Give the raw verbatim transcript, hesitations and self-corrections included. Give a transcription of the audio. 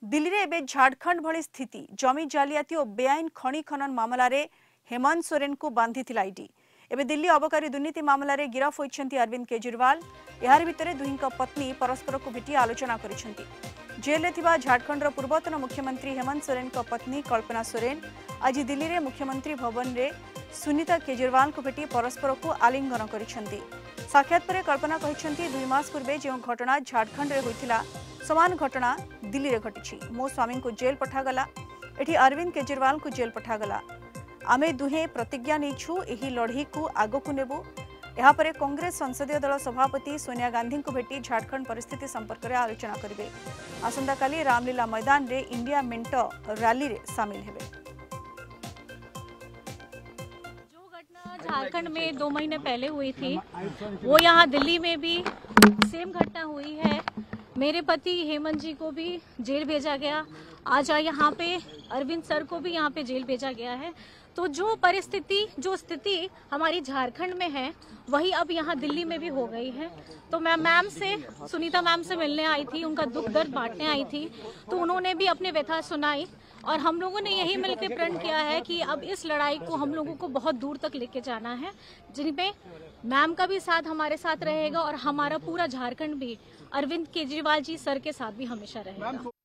दिल्ली रे एबे झारखंड भली स्थिति जमी जालियाती और बेआईन खनि खनन मामला रे हेमंत सोरेन को बांधिथिला ईडी। एबे दिल्ली अबकारी दुर्नीति मामला रे गिरफ होइछंती अरविंद केजरीवाल। यार भितरे दुहिंक पत्नी परस्पर को भेटी आलोचना करिछंती। जेल रे थिबा झारखंड रो पूर्वतन मुख्यमंत्री हेमंत सोरेन को पत्नी कल्पना सोरेन आज दिल्ली रे मुख्यमंत्री भवन रे सुनीता केजरीवाल को भेटी परस्पर को आलिंगन करिछंती। साक्षात पर कल्पना कहिछंती दुई मास पूर्वे जो घटना झारखंड रे होइथिला समान घटना दिल्ली रे घटिछि। मो स्वामी को जेल पठागला, एठी अरविंद केजरीवाल को जेल पठागला। आमे दुहे प्रतिज्ञा नेछु एही लढ़ई को आगकु नेबु। यहाँ पर कांग्रेस संसदीय दल सभापति सोनिया गांधी को भेटी झारखंड परिस्थिति संपर्क में आलोचना करेंगे। आसंता काली रामलीला मैदान रे इंडिया मेंट रैली रे शामिल हेबे। जो घटना झारखंड में दो महीने पहले हुई थी वो यहाँ दिल्ली में भी सेम घटना हुई है। मेरे पति हेमंत जी को भी जेल भेजा गया। आज यहाँ पे अरविंद सर को भी यहाँ पे जेल भेजा गया है। तो जो परिस्थिति जो स्थिति हमारी झारखंड में है वही अब यहाँ दिल्ली में भी हो गई है। तो मैं मैम से सुनीता मैम से मिलने आई थी, उनका दुख दर्द बांटने आई थी। तो उन्होंने भी अपने व्यथा सुनाई और हम लोगों ने यही मिलकर प्रण किया है कि अब इस लड़ाई को हम लोगों को बहुत दूर तक लेके जाना है, जिनमें मैम का भी साथ हमारे साथ रहेगा और हमारा पूरा झारखंड भी अरविंद केजरीवाल जी सर के साथ भी हमेशा रहेगा।